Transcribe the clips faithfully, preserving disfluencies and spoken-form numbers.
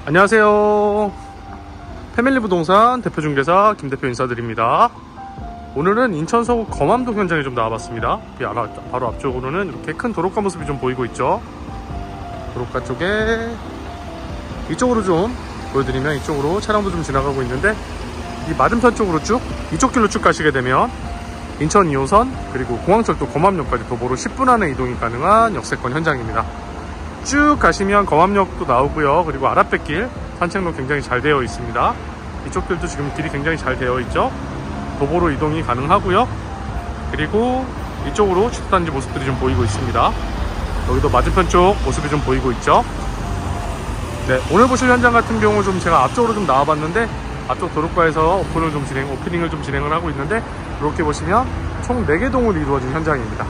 안녕하세요. 패밀리 부동산 대표중개사 김대표 인사드립니다. 오늘은 인천 서구 검암동 현장에 좀 나와봤습니다. 바로 앞쪽으로는 이렇게 큰 도로가 모습이 좀 보이고 있죠. 도로가 쪽에 이쪽으로 좀 보여드리면 이쪽으로 차량도 좀 지나가고 있는데, 이 맞은편 쪽으로 쭉 이쪽 길로 쭉 가시게 되면 인천 이 호선 그리고 공항철도 검암역까지 도보로 십 분 안에 이동이 가능한 역세권 현장입니다. 쭉 가시면 검암역도 나오고요. 그리고 아랍백길 산책로 굉장히 잘 되어 있습니다. 이쪽 길도 지금 길이 굉장히 잘 되어 있죠. 도보로 이동이 가능하고요. 그리고 이쪽으로 주택단지 모습들이 좀 보이고 있습니다. 여기도 맞은편 쪽 모습이 좀 보이고 있죠. 네, 오늘 보실 현장 같은 경우 좀 제가 앞쪽으로 좀 나와봤는데, 앞쪽 도로가에서 오픈을 좀 진행, 오프닝을 좀 진행을 하고 있는데, 이렇게 보시면 총 네 개 동으로 이루어진 현장입니다.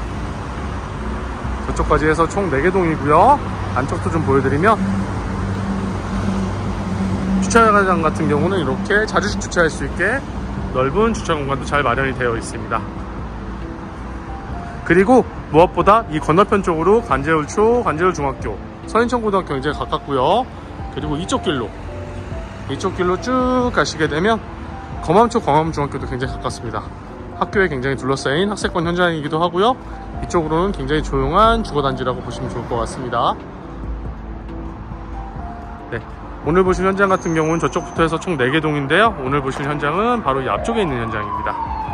저쪽까지 해서 총 네 개 동이고요. 안쪽도 좀 보여드리면, 주차장 같은 경우는 이렇게 자주식 주차할 수 있게 넓은 주차 공간도 잘 마련이 되어 있습니다. 그리고 무엇보다 이 건너편 쪽으로 관제울초, 관제울중학교, 서인천고등학교 굉장히 가깝고요. 그리고 이쪽 길로 이쪽 길로 쭉 가시게 되면 검암초 검암중학교도 굉장히 가깝습니다. 학교에 굉장히 둘러싸인 학세권 현장이기도 하고요. 이쪽으로는 굉장히 조용한 주거단지라고 보시면 좋을 것 같습니다. 네, 오늘 보실 현장 같은 경우는 저쪽부터 해서 총 네 개 동인데요. 오늘 보실 현장은 바로 이 앞쪽에 있는 현장입니다.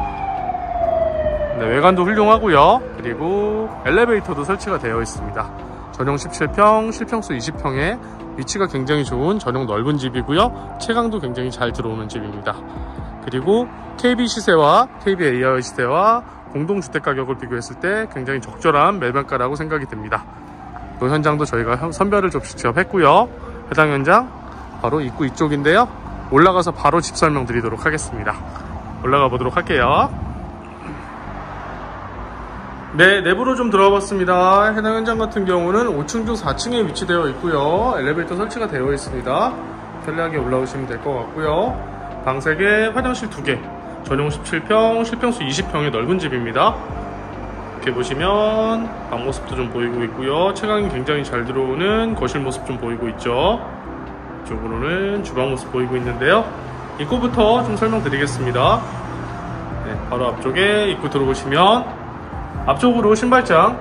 네, 외관도 훌륭하고요. 그리고 엘리베이터도 설치가 되어 있습니다. 전용 십칠 평, 실평수 이십 평에 위치가 굉장히 좋은 전용 넓은 집이고요. 채광도 굉장히 잘 들어오는 집입니다. 그리고 케이비 시세와 케이비 에이아이 시세와 공동주택 가격을 비교했을 때 굉장히 적절한 매매가라고 생각이 듭니다. 이 현장도 저희가 선별을 좀 직접 했고요. 해당 현장 바로 입구 이쪽인데요. 올라가서 바로 집 설명 드리도록 하겠습니다. 올라가 보도록 할게요. 네, 내부로 좀 들어가 봤습니다. 해당 현장 같은 경우는 오 층 중 사 층에 위치되어 있고요. 엘리베이터 설치가 되어 있습니다. 편리하게 올라오시면 될 것 같고요. 방 세 개, 화장실 두 개, 전용 십칠 평, 실평수 이십 평의 넓은 집입니다. 이렇게 보시면 방 모습도 좀 보이고 있고요. 채광이 굉장히 잘 들어오는 거실 모습 좀 보이고 있죠. 이쪽으로는 주방 모습 보이고 있는데요. 입구부터 좀 설명드리겠습니다. 네, 바로 앞쪽에 입구 들어오시면 앞쪽으로 신발장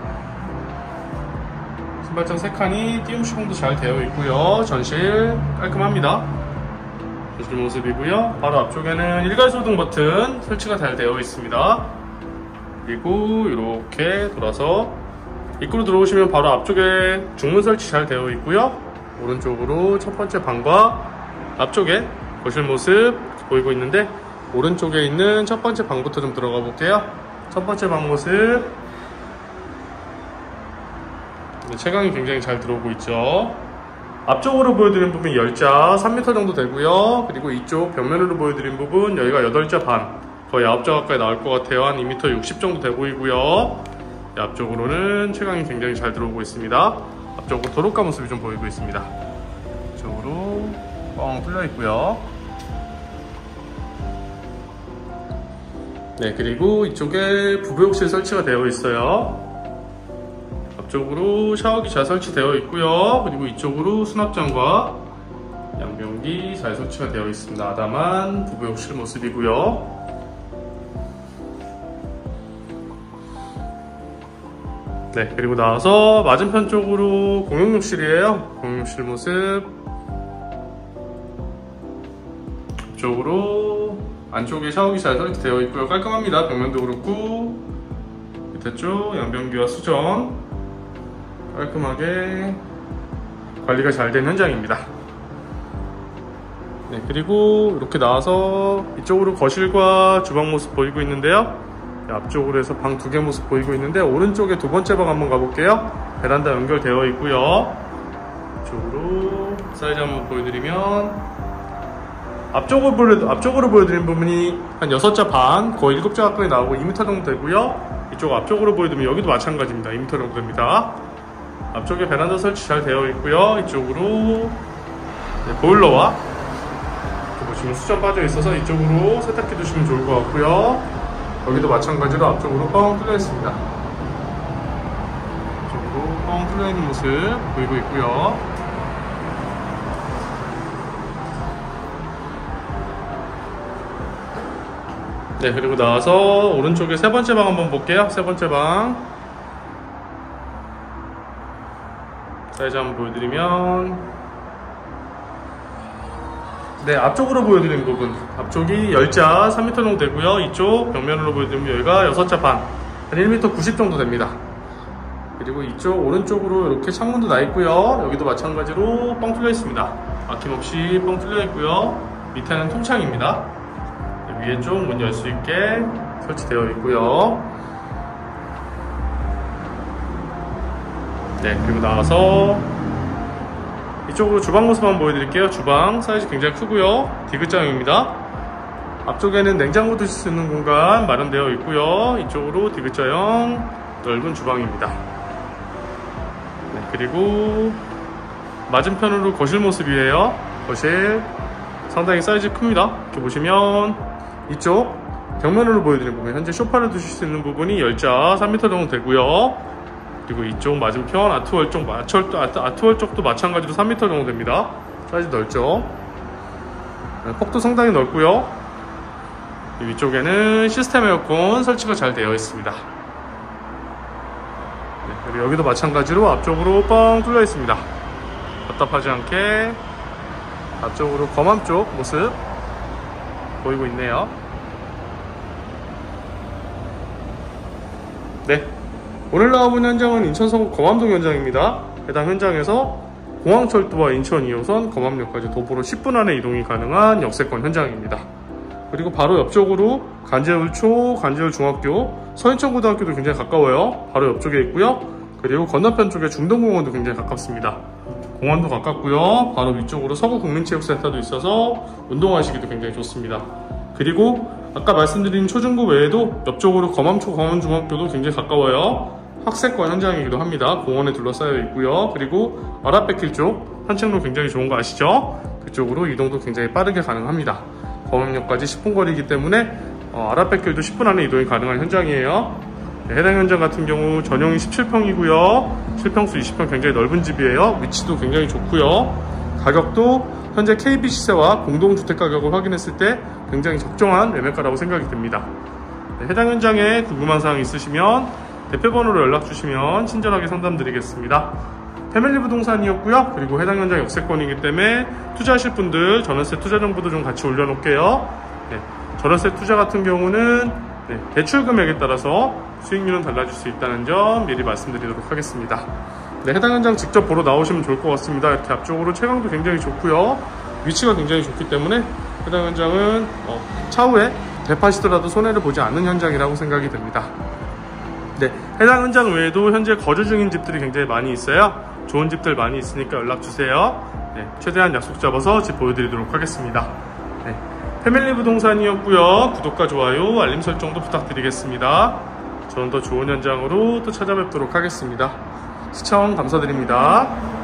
신발장 세 칸이 띄움 시공도 잘 되어 있고요. 전실 깔끔합니다. 전실 모습이고요. 바로 앞쪽에는 일괄소등 버튼 설치가 잘 되어 있습니다. 그리고 이렇게 돌아서 입구로 들어오시면 바로 앞쪽에 중문 설치 잘 되어 있고요. 오른쪽으로 첫 번째 방과 앞쪽에 거실 모습 보이고 있는데, 오른쪽에 있는 첫 번째 방부터 좀 들어가 볼게요. 첫 번째 방 모습, 채광이 굉장히 잘 들어오고 있죠. 앞쪽으로 보여드린 부분 열자 삼 미터 정도 되고요. 그리고 이쪽 벽면으로 보여드린 부분 여기가 여덟 자 반, 거의 아홉 자 가까이 나올 것 같아요. 한 이 미터 육십 정도 돼 보이고요. 앞쪽으로는 채광이 굉장히 잘 들어오고 있습니다. 앞쪽으로 도로가 모습이 좀 보이고 있습니다. 이쪽으로 뻥 뚫려 있고요. 네, 그리고 이쪽에 부부욕실 설치가 되어 있어요. 앞쪽으로 샤워기 잘 설치되어 있고요. 그리고 이쪽으로 수납장과 양변기 잘 설치가 되어 있습니다. 아담한 부부욕실 모습이고요. 네, 그리고 나와서 맞은편 쪽으로 공용욕실이에요. 공용욕실 모습. 이쪽으로 안쪽에 샤워기 잘 설치되어 있고요. 깔끔합니다. 벽면도 그렇고 밑에 쪽 양변기와 수전 깔끔하게 관리가 잘 된 현장입니다. 네, 그리고 이렇게 나와서 이쪽으로 거실과 주방 모습 보이고 있는데요. 앞쪽으로 해서 방 두 개 모습 보이고 있는데, 오른쪽에 두 번째 방 한번 가볼게요. 베란다 연결되어 있고요. 이쪽으로 사이즈 한번 보여드리면, 앞쪽으로, 보여, 앞쪽으로 보여드린 부분이 한 여섯 자 반, 거의 일곱 자 가까이 나오고 이 미터 정도 되고요. 이쪽 앞쪽으로 보여드리면 여기도 마찬가지입니다. 이 미터 정도 됩니다. 앞쪽에 베란다 설치 잘 되어 있고요. 이쪽으로 네, 보일러와 보시면 수전 빠져 있어서 이쪽으로 세탁기 두시면 좋을 것 같고요. 여기도 마찬가지로 앞쪽으로 뻥 뚫려 있습니다. 이쪽으로 뻥 뚫려 있는 모습 보이고 있고요. 네, 그리고 나와서 오른쪽에 세 번째 방 한번 볼게요. 세 번째 방 사이즈 한번 보여드리면, 네, 앞쪽으로 보여드리는 부분, 앞쪽이 십 자 삼 미터 정도 되고요. 이쪽 벽면으로 보여드리면 여기가 육 자 반, 한 일 미터 구십 정도 됩니다. 그리고 이쪽 오른쪽으로 이렇게 창문도 나 있고요. 여기도 마찬가지로 뻥 뚫려 있습니다. 아낌없이 뻥 뚫려 있고요. 밑에는 통창입니다. 위에 쪽 문 열 수 있게 설치되어 있고요. 네, 그리고 나와서 이쪽으로 주방 모습 한번 보여드릴게요. 주방 사이즈 굉장히 크고요. 디귿자형입니다. 앞쪽에는 냉장고 두실 수 있는 공간 마련되어 있고요. 이쪽으로 디귿자형 넓은 주방입니다. 네, 그리고 맞은편으로 거실 모습이에요. 거실 상당히 사이즈 큽니다. 이렇게 보시면 이쪽 벽면으로 보여드리는 부분, 현재 소파를 두실 수 있는 부분이 십 자 삼 미터 정도 되고요. 그리고 이쪽 맞은편 아트월 쪽, 아트, 아트월 쪽도 마찬가지로 삼 미터 정도 됩니다. 사이즈 넓죠. 네, 폭도 상당히 넓고요. 위쪽에는 시스템 에어컨 설치가 잘 되어 있습니다. 네, 그리고 여기도 마찬가지로 앞쪽으로 뻥 뚫려 있습니다. 답답하지 않게 앞쪽으로 검암 쪽 모습 보이고 있네요. 네, 오늘 나와본 현장은 인천 서구 검암동 현장입니다. 해당 현장에서 공항철도와 인천 이 호선 검암역까지 도보로 십 분 안에 이동이 가능한 역세권 현장입니다. 그리고 바로 옆쪽으로 간제울초, 간제울중학교, 서인천고등학교도 굉장히 가까워요. 바로 옆쪽에 있고요. 그리고 건너편 쪽에 중동공원도 굉장히 가깝습니다. 공원도 가깝고요. 바로 위쪽으로 서구국민체육센터도 있어서 운동하시기도 굉장히 좋습니다. 그리고 아까 말씀드린 초중고 외에도 옆쪽으로 검암초 검암중학교도 굉장히 가까워요. 학세권 현장이기도 합니다. 공원에 둘러싸여 있고요. 그리고 아랍백길 쪽 산책로 굉장히 좋은 거 아시죠? 그쪽으로 이동도 굉장히 빠르게 가능합니다. 검암역까지 십 분 거리이기 때문에 어, 아랍백길도 십 분 안에 이동이 가능한 현장이에요. 네, 해당 현장 같은 경우 전용이 십칠 평이고요. 실평수 이십 평 굉장히 넓은 집이에요. 위치도 굉장히 좋고요. 가격도 현재 케이비 시세와 공동주택 가격을 확인했을 때 굉장히 적정한 매매가라고 생각이 듭니다. 네, 해당 현장에 궁금한 사항 있으시면 대표번호로 연락주시면 친절하게 상담드리겠습니다. 패밀리 부동산이었고요. 그리고 해당 현장 역세권이기 때문에 투자하실 분들 전월세 투자 정보도 좀 같이 올려놓을게요. 네, 전월세 투자 같은 경우는 네, 대출 금액에 따라서 수익률은 달라질 수 있다는 점 미리 말씀드리도록 하겠습니다. 네, 해당 현장 직접 보러 나오시면 좋을 것 같습니다. 이렇게 앞쪽으로 채광도 굉장히 좋고요. 위치가 굉장히 좋기 때문에 해당 현장은 어, 차후에 대파시더라도 손해를 보지 않는 현장이라고 생각이 됩니다. 네, 해당 현장 외에도 현재 거주 중인 집들이 굉장히 많이 있어요. 좋은 집들 많이 있으니까 연락주세요. 네, 최대한 약속 잡아서 집 보여드리도록 하겠습니다. 네, 패밀리 부동산이었고요. 구독과 좋아요, 알림 설정도 부탁드리겠습니다. 저는 더 좋은 현장으로 또 찾아뵙도록 하겠습니다. 시청 감사드립니다.